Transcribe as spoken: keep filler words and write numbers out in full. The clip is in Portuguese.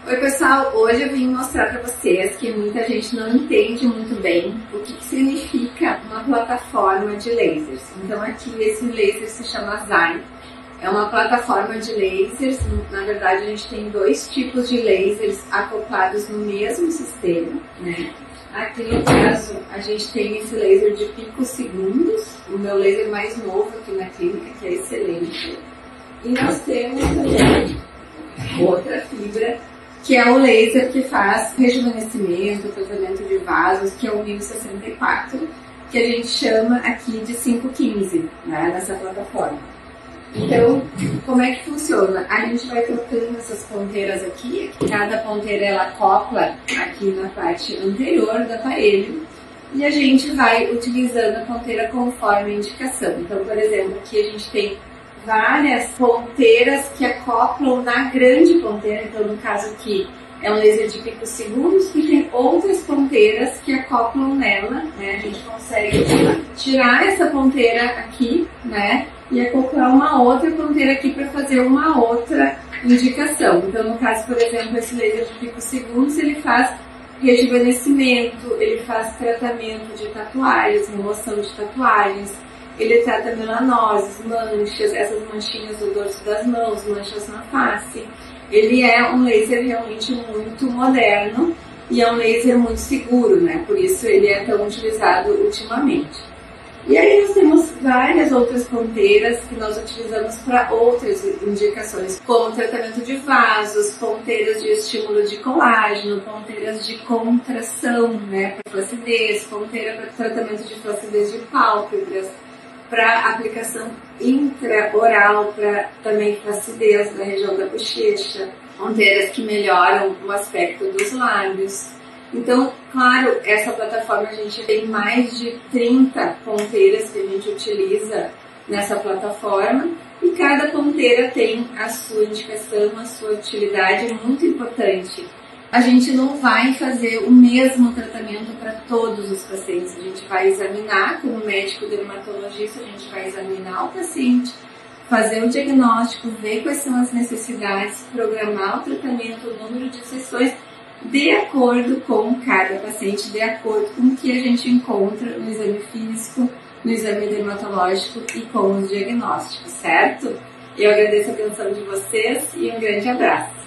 Oi pessoal, hoje eu vim mostrar para vocês que muita gente não entende muito bem o que, que significa uma plataforma de lasers. Então aqui esse laser se chama Zyme, é uma plataforma de lasers. Na verdade a gente tem dois tipos de lasers acoplados no mesmo sistema, né? Aqui no caso a gente tem esse laser de picosegundos, o meu laser mais novo aqui na clínica, que é excelente. E nós temos também outra fibra, que é o laser que faz rejuvenescimento, tratamento de vasos, que é o mil sessenta e quatro, que a gente chama aqui de cinco quinze, né, nessa plataforma. Então, como é que funciona? A gente vai trocando essas ponteiras aqui, cada ponteira ela acopla aqui na parte anterior do aparelho, e a gente vai utilizando a ponteira conforme a indicação. Então, por exemplo, aqui a gente tem várias ponteiras que acoplam na grande ponteira. Então no caso aqui é um laser de picosegundos e tem outras ponteiras que acoplam nela, né? A gente consegue tirar essa ponteira aqui, né? E acoplar uma outra ponteira aqui para fazer uma outra indicação. Então no caso, por exemplo, esse laser de picosegundos, ele faz rejuvenescimento, ele faz tratamento de tatuagens, remoção de tatuagens. Ele trata melanoses, manchas, essas manchinhas do dorso das mãos, manchas na face. Ele é um laser realmente muito moderno e é um laser muito seguro, né? Por isso ele é tão utilizado ultimamente. E aí nós temos várias outras ponteiras que nós utilizamos para outras indicações, como tratamento de vasos, ponteiras de estímulo de colágeno, ponteiras de contração, né, para flacidez, ponteira para tratamento de flacidez de pálpebras, para aplicação intraoral, para também flacidez na região da bochecha, ponteiras que melhoram o aspecto dos lábios. Então, claro, essa plataforma a gente tem mais de trinta ponteiras que a gente utiliza nessa plataforma e cada ponteira tem a sua indicação, a sua utilidade. É muito importante. A gente não vai fazer o mesmo tratamento para todos os pacientes. A gente vai examinar, como médico dermatologista, a gente vai examinar o paciente, fazer o diagnóstico, ver quais são as necessidades, programar o tratamento, o número de sessões, de acordo com cada paciente, de acordo com o que a gente encontra no exame físico, no exame dermatológico e com os diagnósticos, certo? Eu agradeço a atenção de vocês e um grande abraço.